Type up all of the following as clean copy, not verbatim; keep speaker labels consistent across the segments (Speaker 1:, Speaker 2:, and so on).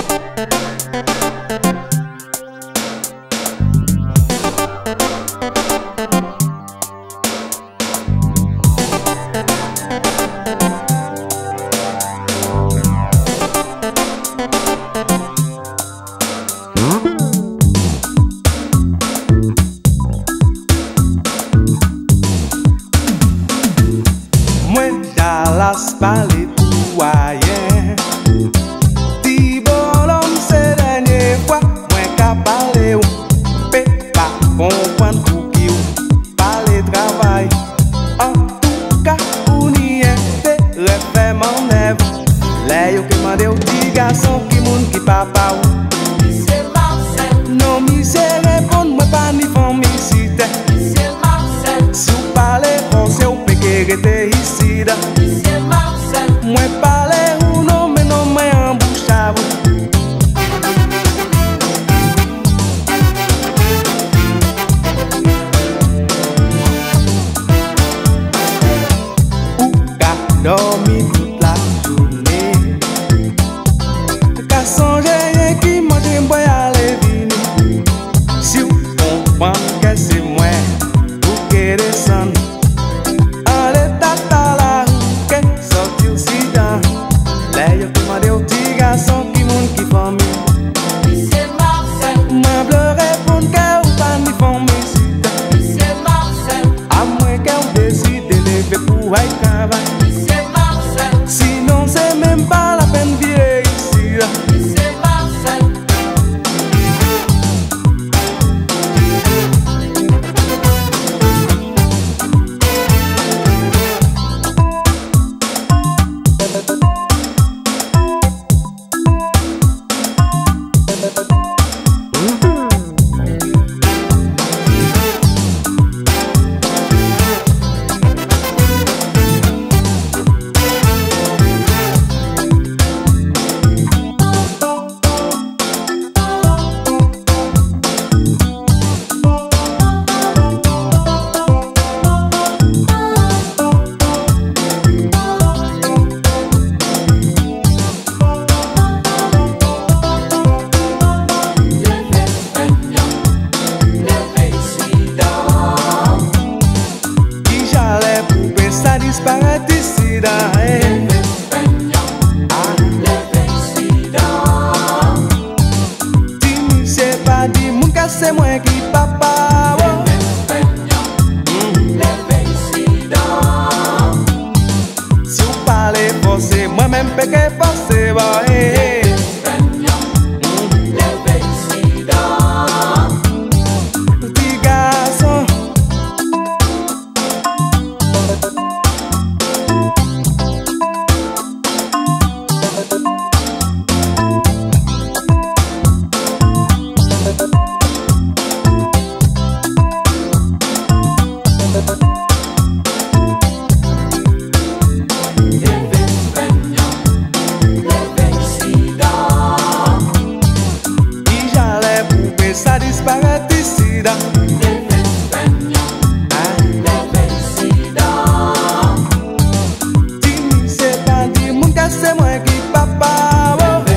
Speaker 1: Las bali puayen Ti bolom se denye fwa Mwen ka pale ou Pe pa kompwen kou ki ou Pale travay En tout ka ou niye Te refè man ev Le yo ke mande ou ti gason Ki moun ki papa ou
Speaker 2: Monsieur Marcel
Speaker 1: Non mi se repon mwen pa ni fon mi site
Speaker 2: Monsieur Marcel
Speaker 1: Si ou pale fonse ou pe ke rete isi da Mwen pale ou non men non mwen emboucha vou Ou ka dormi toute la journée Ka sonje yen ki manje mboy ale vini Si ou kompran ke se mwen ou ke desan An l'état ta la ke sorti ou si dan Le yo ke mande ou ti gason ki moun ki fami
Speaker 2: Monsieur Marcel
Speaker 1: Mwen pleure pou n'ke ou pa ni fami si dan
Speaker 2: Monsieur Marcel
Speaker 1: A mwen ke ou deside leve pou ay travay
Speaker 2: Monsieur Marcel
Speaker 1: Sinon se même pas la peine vire ici
Speaker 2: Monsieur Marcel
Speaker 1: Disparaître ici dans Dis-moi c'est pas dit moun ka c'est moi qui papa Si vous parlez forcé moi-même péché forcé Petit garçon Ça disparaît ici dans Dis-moi c'est pas dit moun ka c'est moi qui papa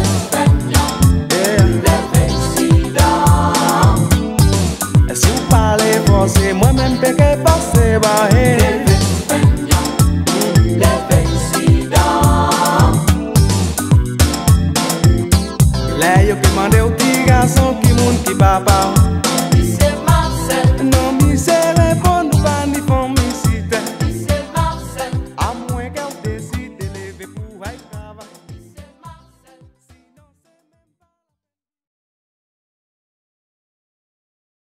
Speaker 1: Si vous parlez forcé moi-même péché forcé Le yo ke mande ou ti gason ki moun ki papa